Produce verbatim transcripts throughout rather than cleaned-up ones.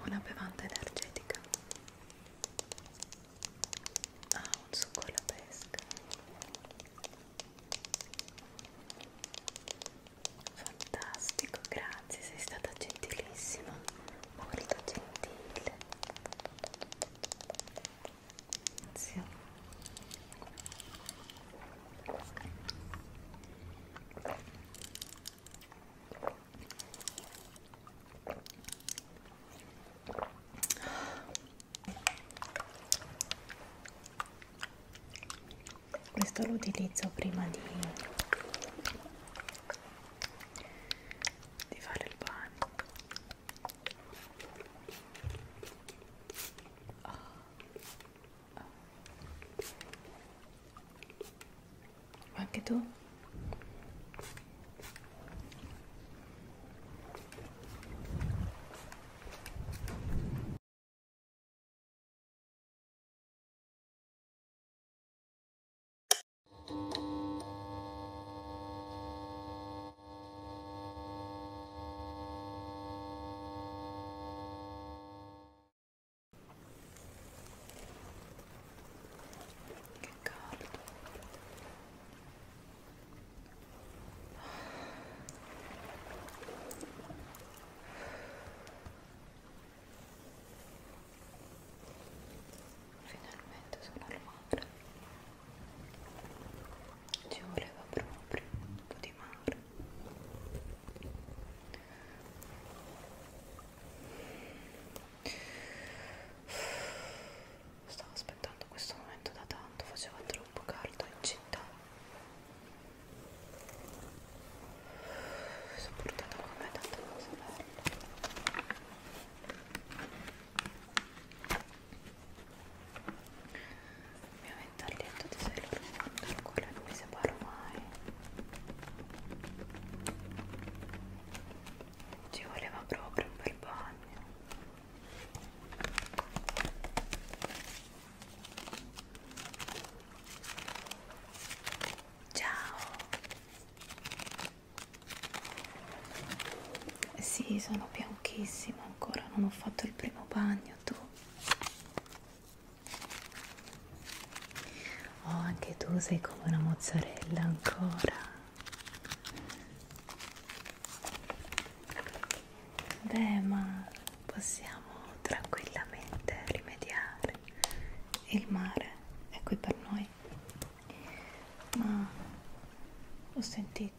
una bevanda energetica. Ah, un succo alla pesca. Fantastico, grazie, sei stata gentilissima, molto gentile. Grazie. Questo lo utilizzo prima di, di fare il bagno. Oh. Oh. Anche tu? Che caldo. Finalmente sono al mare. Ci voleva proprio un po' di mare. Stavo aspettando questo momento da tanto, faceva troppo caldo in città. Mi sono portata con me tante cose belle. Ovviamente al letto di Sailor Moon, dal quale non mi separo mai. Ci voleva proprio un bel bagno. Ciao! Sì, sono bianchissima ancora, non ho fatto il primo bagno, tu? Oh, anche tu sei come una mozzarella ancora. Beh, ma possiamo tranquillamente rimediare. Il mare è qui per noi. Ma ho sentito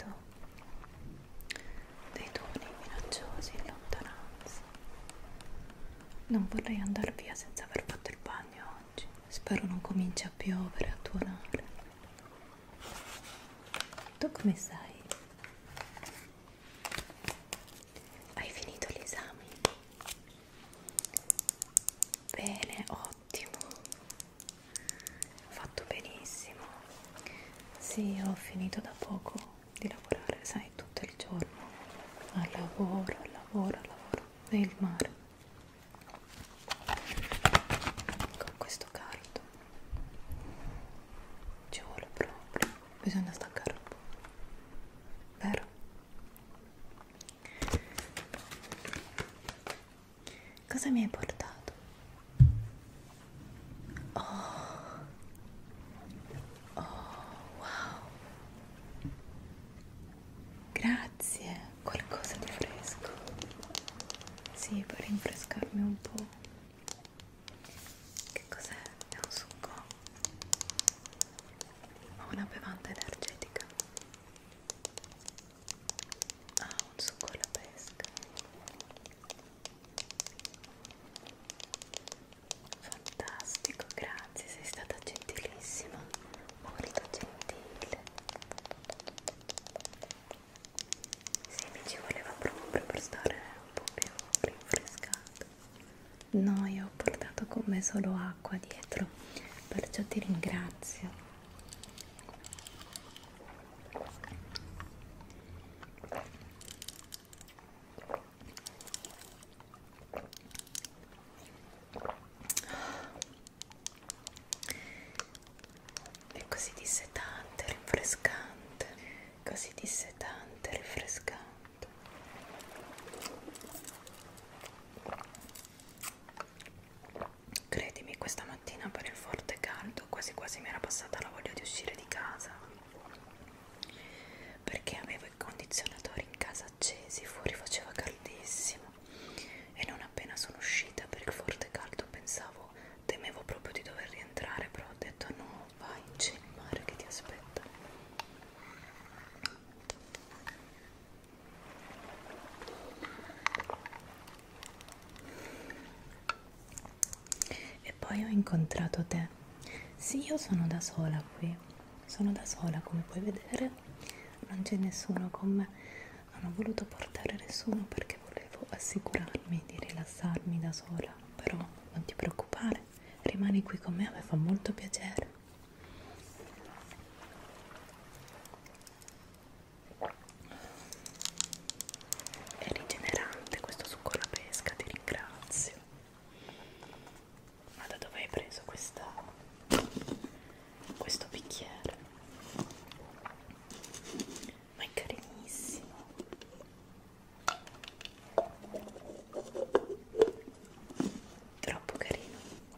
dei tuoni minacciosi in lontananza. Non vorrei andare via senza aver fatto il bagno oggi. Spero non cominci a piovere, a tuonare. Tu come stai? Hai finito gli esami? Bene, ottimo. Fatto benissimo. Sì, ho finito da poco di lavorare, sai, tutto il giorno. Al lavoro, al lavoro, al lavoro. E il mare. Con questo caldo. Ci vuole proprio. Bisogna staccare un po'. Vero? Cosa mi hai portato? Oh, oh, wow. Grazie, qualcosa di fresco. Sì, per rinfrescarmi un po'. Che cos'è? È un succo? O una bevanda energetica? Ah, un succo alla pesca. Fantastico, grazie, sei stata gentilissima, molto gentile. Sì, mi ci voleva proprio per stare un po' più rinfrescata. No, io ho portato con me solo acqua dietro, perciò ti ringrazio. È così dissetante, rinfrescante, così dissetante, rinfrescante. poi ho incontrato te. Sì, io sono da sola qui, sono da sola come puoi vedere, non c'è nessuno con me, non ho voluto portare nessuno perché volevo assicurarmi di rilassarmi da sola, però non ti preoccupare, rimani qui con me, a me fa molto piacere. È rigenerante questo succo alla pesca, ti ringrazio. Ma da dove hai preso questa, questo bicchiere? Ma è carinissimo. Troppo carino.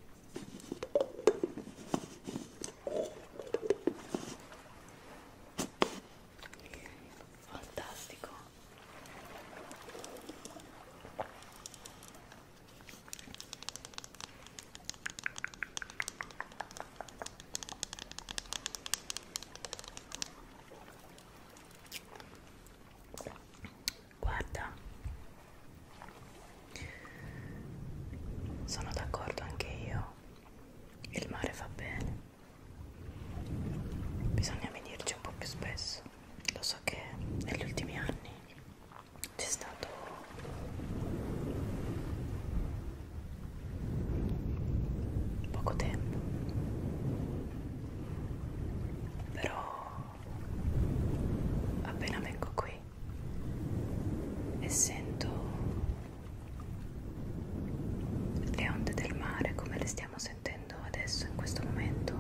Fantastico. Guarda, sono d'accordo anche io, il mare fa bene, bisogna venirci un po' più spesso. Lo so che negli ultimi anni c'è stato poco tempo, però appena vengo qui e sento le onde del mare come le stiamo sentendo adesso in questo momento,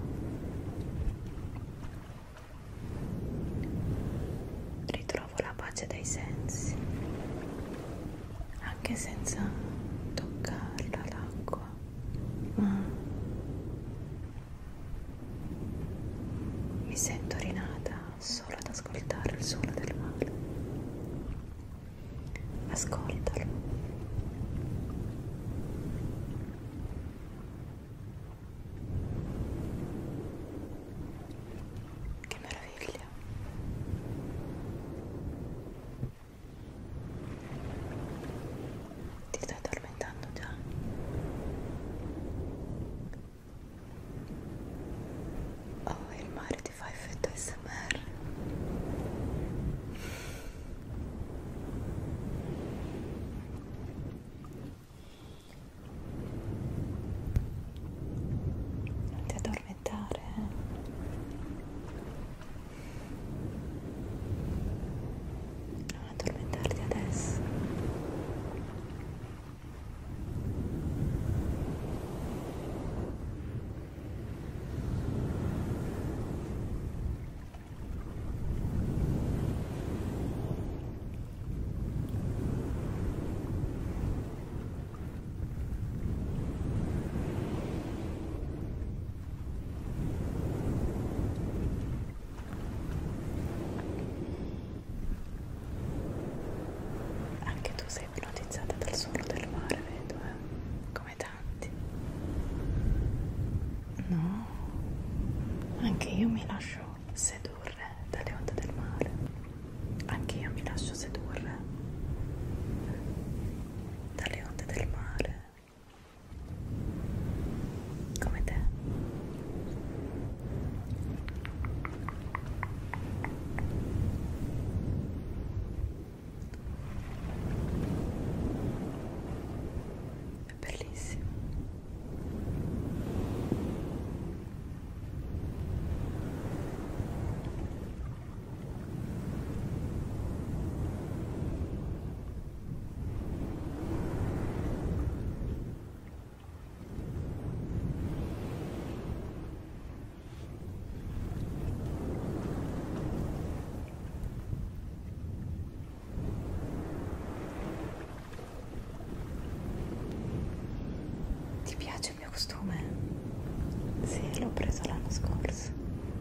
ritrovo la pace dei sensi, anche senza toccarla l'acqua, ma mi sento rinata solo ad ascoltare il suono del mare. Ascoltalo. Che meraviglia. Ti stai addormentando già? Oh, il mare ti fa effetto A S M R. Non ti addormentare, eh? Non addormentarti adesso. Anche tu sei ipnotizzata dal suono del mare, vedo, eh? Come tanti. No, anche io mi lascio sedurre dalle onde del mare. Anche io mi lascio sedurre dalle onde del mare. Come te. È bellissimo. Ti piace il mio costume? Sì, l'ho preso l'anno scorso.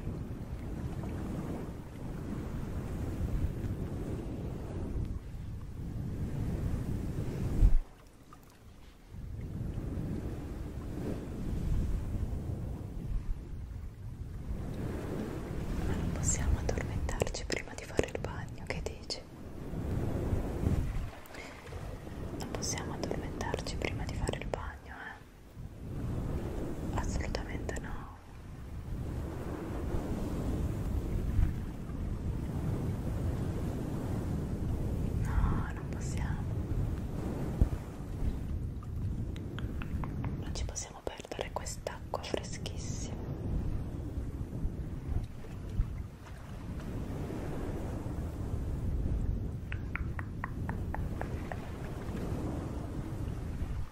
Ma non possiamo addormentarci prima di fare il bagno, che dici? Non possiamo addormentarci prima di fare il bagno, eh?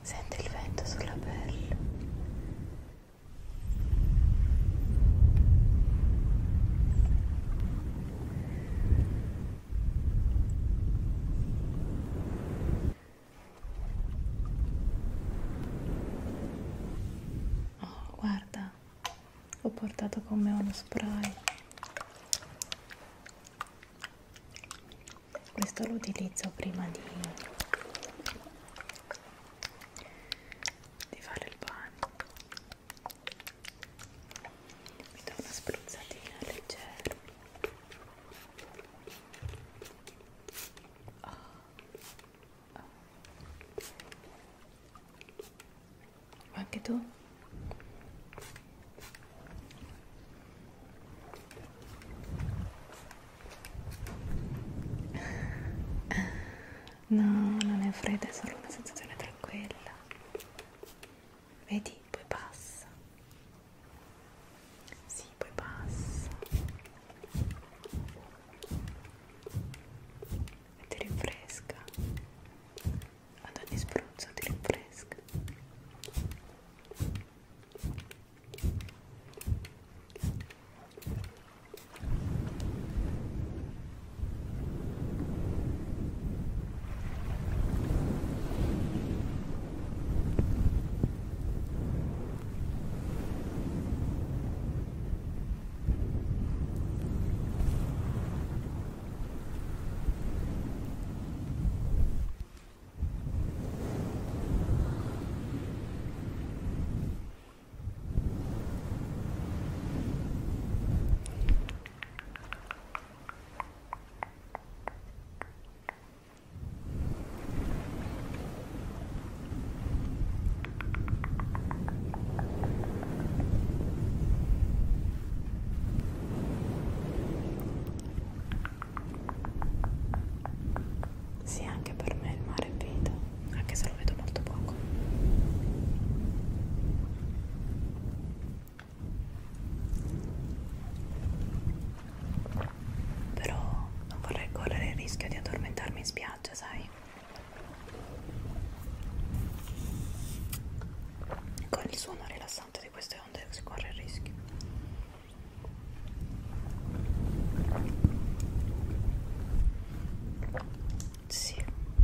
Senti il vento sulla pelle. Oh, guarda, ho portato con me uno spray. Questo lo utilizzo prima di, di fare il bagno. Mi do una spruzzatina leggera. Oh. Oh. Anche tu? No, non è fredda, è solo una sensazione tranquilla. Vedi, poi passa. Sì, poi passa. E ti rinfresca. Ad ogni spruzzo ti rinfresca. Sì, anche per me il mare è vita, anche se lo vedo molto poco. Però non vorrei correre il rischio di addormentarmi in spiaggia, sai? Con il suono rilassante di queste onde si corre il rischio. Sì.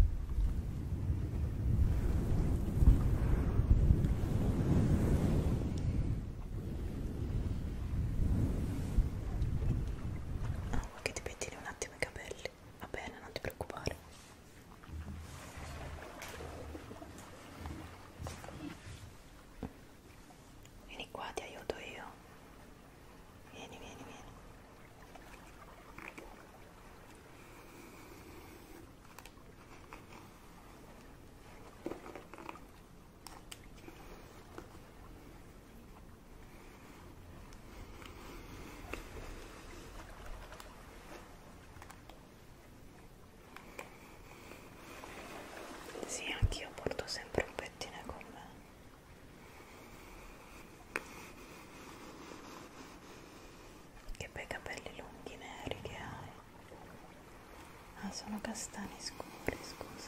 Ah, vuoi che ti pettini un attimo i capelli? Va bene, non ti preoccupare. Vieni qua, ti aiuto io. Vieni, vieni, vieni. Sì, anch'io porto sempre un pettine con me. Che bei capelli lunghi neri che hai. Ah, sono castani scuri, scusa.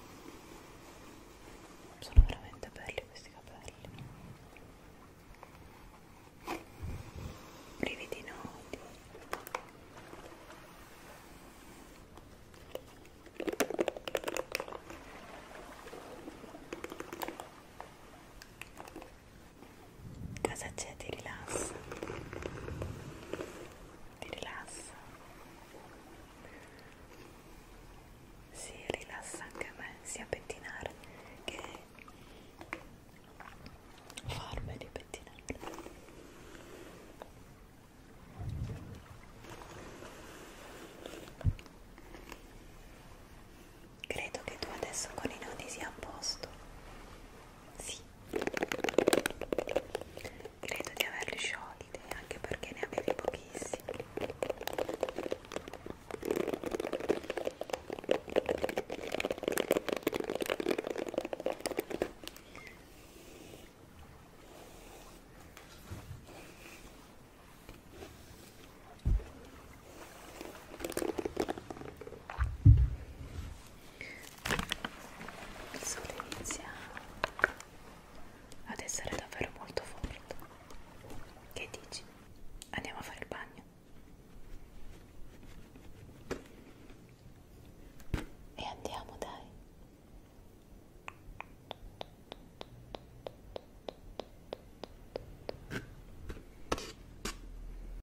Sono veramente belli questi capelli. Brividi noti. Cosa c'è di